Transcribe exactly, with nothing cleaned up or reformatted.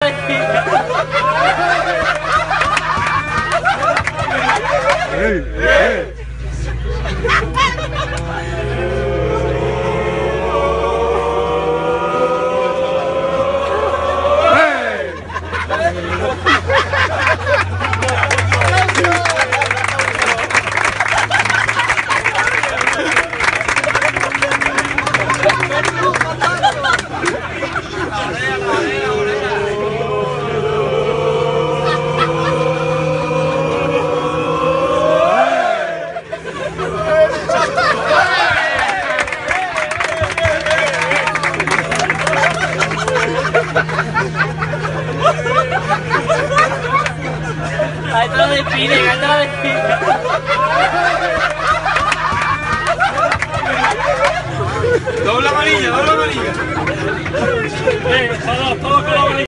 despide. ¡Ey! ¡Ey! Ahí te lo despide, ahí te lo despide. Doble amarilla, doble amarilla. Eh, todos, todos con la amarilla.